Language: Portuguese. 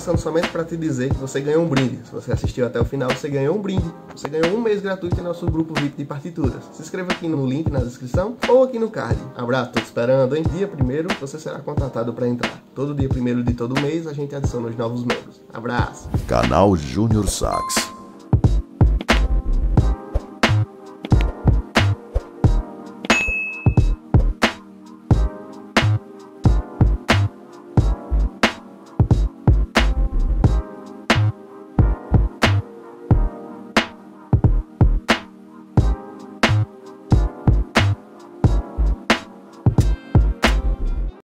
passando somente para te dizer que você ganhou um brinde. Se você assistiu até o final, você ganhou um brinde. Você ganhou um mês gratuito em nosso grupo VIP de partituras. Se inscreva aqui no link na descrição ou aqui no card. Abraço, tô te esperando, hein? Dia 1º você será contatado para entrar. Todo dia 1º de todo mês a gente adiciona os novos membros. Abraço. Canal Júnior Sax.